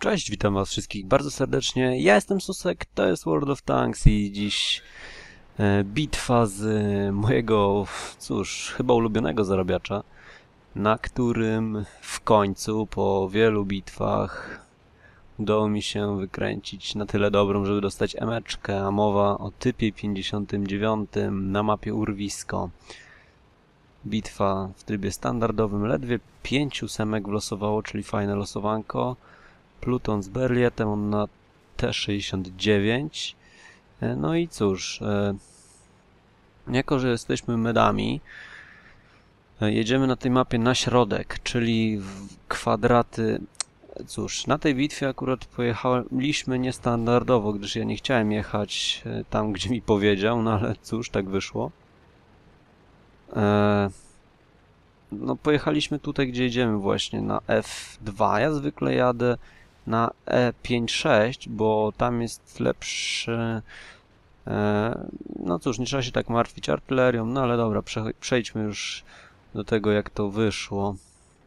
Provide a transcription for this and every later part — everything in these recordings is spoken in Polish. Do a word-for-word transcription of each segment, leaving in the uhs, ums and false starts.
Cześć, witam was wszystkich bardzo serdecznie. Ja jestem Susek, to jest World of Tanks i dziś e, bitwa z e, mojego, cóż, chyba ulubionego zarabiacza, na którym w końcu po wielu bitwach udało mi się wykręcić na tyle dobrą, żeby dostać emeczkę, a mowa o typie pięćdziesiątym dziewiątym na mapie Urwisko. Bitwa w trybie standardowym, ledwie pięciu semek wlosowało, czyli fajne losowanko. Pluton z Berlietem, on na T sześćdziesiąt dziewięć. No i cóż, e, jako że jesteśmy medami, e, jedziemy na tej mapie na środek, czyli w kwadraty. Cóż, na tej bitwie akurat pojechaliśmy niestandardowo, gdyż ja nie chciałem jechać e, tam, gdzie mi powiedział, no ale cóż, tak wyszło. E, no pojechaliśmy tutaj, gdzie jedziemy właśnie, na F dwa. Ja zwykle jadę na E pięć sześć, bo tam jest lepszy. E, no cóż, nie trzeba się tak martwić artylerią, no ale dobra, prze, przejdźmy już do tego, jak to wyszło.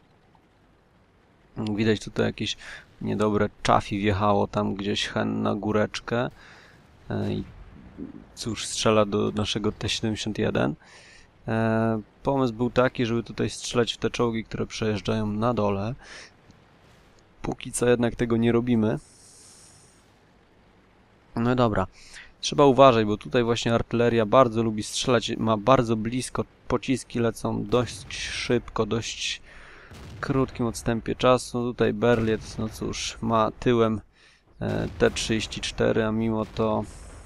Widać tutaj jakieś niedobre czafi wjechało tam gdzieś hen na góreczkę. E, i cóż, strzela do naszego T siedemdziesiąt jeden. E, pomysł był taki, żeby tutaj strzelać w te czołgi, które przejeżdżają na dole. Póki co jednak tego nie robimy. No dobra, trzeba uważać, bo tutaj właśnie artyleria bardzo lubi strzelać, ma bardzo blisko, pociski lecą dość szybko, dość krótkim odstępie czasu. Tutaj Berliet, no cóż, ma tyłem T trzydzieści cztery, a mimo to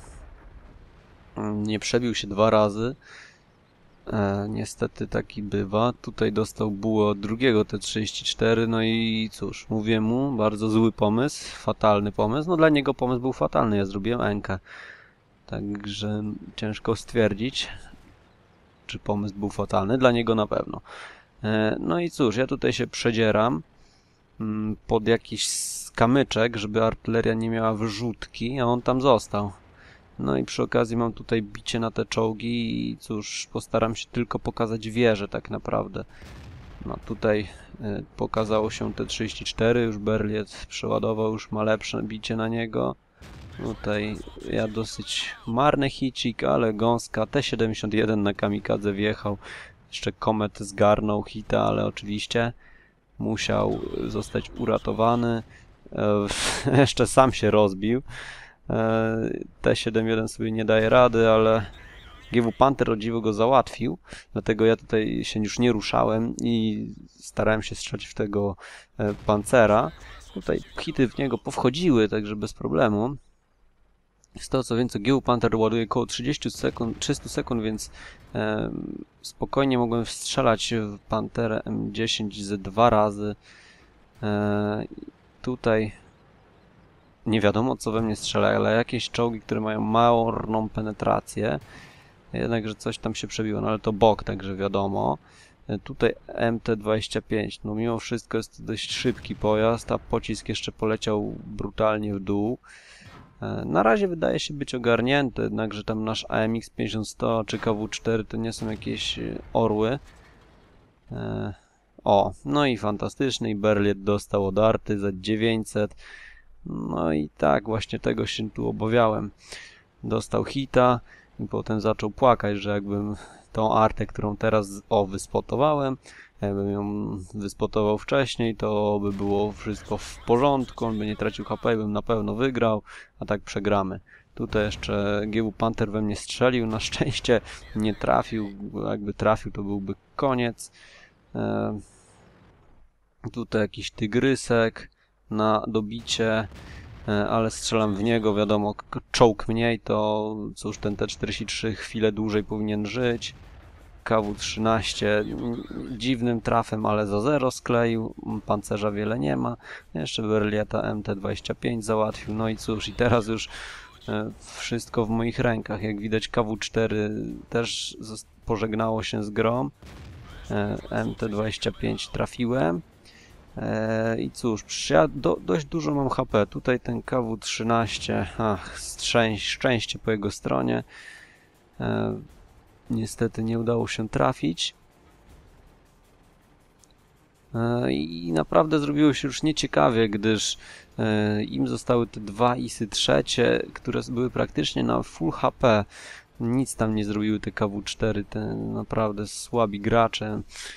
nie przebił się dwa razy. E, niestety taki bywa. Tutaj dostał bułę od drugiego T trzydzieści cztery, no i cóż, mówię mu, bardzo zły pomysł, fatalny pomysł. No dla niego pomysł był fatalny, ja zrobiłem enkę. Także ciężko stwierdzić, czy pomysł był fatalny, dla niego na pewno. E, no i cóż, ja tutaj się przedzieram mm, pod jakiś kamyczek, żeby artyleria nie miała wyrzutki, a on tam został. No i przy okazji mam tutaj bicie na te czołgi i cóż, postaram się tylko pokazać wieżę tak naprawdę. No tutaj y, pokazało się T trzydzieści cztery, już Berliet przeładował, już ma lepsze bicie na niego. Tutaj ja dosyć marny hicik, ale gąska T siedemdziesiąt jeden na kamikadze wjechał. Jeszcze Komet zgarnął hita, ale oczywiście musiał zostać uratowany. E, jeszcze sam się rozbił. T siedemdziesiąt jeden sobie nie daje rady, ale G W Panther o dziwo go załatwił, dlatego ja tutaj się już nie ruszałem i starałem się strzelać w tego pancera. Tutaj hity w niego powchodziły, także bez problemu. Z tego co wiem, co G W Panther ładuje około trzydzieści sekund, trzysta sekund, więc e, spokojnie mogłem strzelać w Pantherę M dziesięć ze dwa razy. E, tutaj nie wiadomo, co we mnie strzela, ale jakieś czołgi, które mają małą penetrację. Jednakże coś tam się przebiło, no ale to bok, także wiadomo. Tutaj M T dwadzieścia pięć, no mimo wszystko jest to dość szybki pojazd, a pocisk jeszcze poleciał brutalnie w dół. Na razie wydaje się być ogarnięty, jednakże tam nasz A M X pięćdziesiąt sto czy K W cztery to nie są jakieś orły. O, no i fantastycznie, i Berliet dostał odarty za dziewięćset. No i tak, właśnie tego się tu obawiałem. Dostał hita i potem zaczął płakać, że jakbym tą artę, którą teraz o wyspotowałem, jakbym ją wyspotował wcześniej, to by było wszystko w porządku, on by nie tracił H P i bym na pewno wygrał, a tak przegramy. Tutaj jeszcze G W Panther we mnie strzelił, na szczęście nie trafił, bo jakby trafił, to byłby koniec. E, tutaj jakiś tygrysek na dobicie, ale strzelam w niego, wiadomo, czołg mniej, to cóż, ten T czterdzieści trzy chwilę dłużej powinien żyć. K W trzynaście dziwnym trafem, ale za zero skleił, pancerza wiele nie ma. Jeszcze Berlieta M T dwadzieścia pięć załatwił, no i cóż, i teraz już wszystko w moich rękach. Jak widać, K W cztery też pożegnało się z grą. M T dwadzieścia pięć trafiłem. I cóż, ja do, dość dużo mam H P. Tutaj ten K W trzynaście, ach, szczęście po jego stronie. E, niestety nie udało się trafić. I naprawdę zrobiło się już nieciekawie, gdyż im zostały te dwa isy trzecie, które były praktycznie na full H P. Nic tam nie zrobiły te K W cztery, te naprawdę słabi gracze.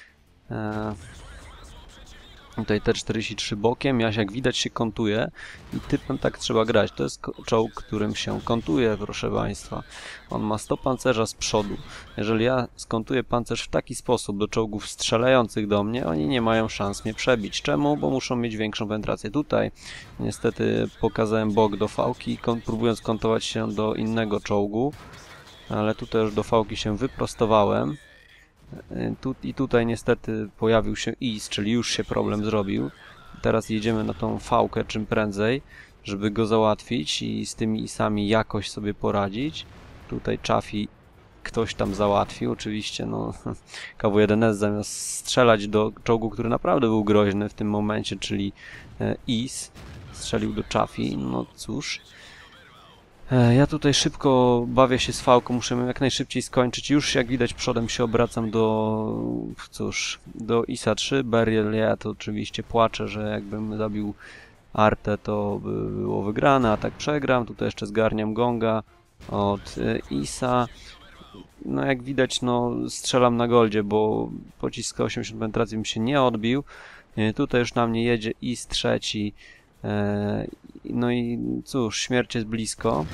Tutaj T czterdzieści trzy bokiem, Jaś jak widać się kontuje i typem tak trzeba grać. To jest czołg, którym się kontuje, proszę Państwa. On ma sto pancerza z przodu. Jeżeli ja skontuję pancerz w taki sposób do czołgów strzelających do mnie, oni nie mają szans mnie przebić. Czemu? Bo muszą mieć większą penetrację. Tutaj niestety pokazałem bok do fałki, próbując kontować się do innego czołgu, ale tutaj już do fałki się wyprostowałem. Tu, I tutaj niestety pojawił się is, czyli już się problem zrobił. Teraz jedziemy na tą fałkę czym prędzej, żeby go załatwić i z tymi isami jakoś sobie poradzić. Tutaj Chaffee ktoś tam załatwił, oczywiście no K W jeden S zamiast strzelać do czołgu, który naprawdę był groźny w tym momencie, czyli is, strzelił do Chaffee, no cóż. Ja tutaj szybko bawię się z fałką, muszę ją jak najszybciej skończyć. Już jak widać przodem się obracam do, cóż, do isa trzy. Burial, ja to oczywiście płaczę, że jakbym zabił Artę, to by było wygrane, a tak przegram. Tutaj jeszcze zgarniam gonga od isa. No jak widać, no strzelam na goldzie, bo pocisk osiemdziesiąt penetracji mi się nie odbił. Tutaj już na mnie jedzie is trzeci. No i cóż, śmierć jest blisko.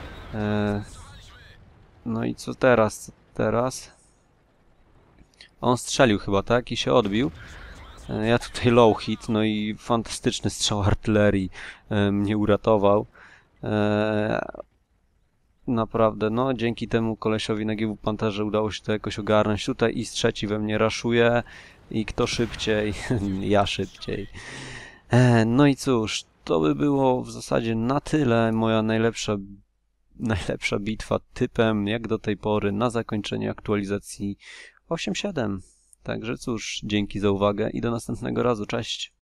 No i co teraz? Co teraz? On strzelił chyba, tak? I się odbił. Ja tutaj low hit, no i fantastyczny strzał artylerii mnie uratował. Naprawdę, no dzięki temu kolesiowi na G W Panterze udało się to jakoś ogarnąć. Tutaj is trzeci we mnie raszuje i kto szybciej? Ja szybciej. No i cóż, to by było w zasadzie na tyle. Moja najlepsza, najlepsza bitwa typem jak do tej pory na zakończenie aktualizacji osiem siedem. Także cóż, dzięki za uwagę i do następnego razu. Cześć!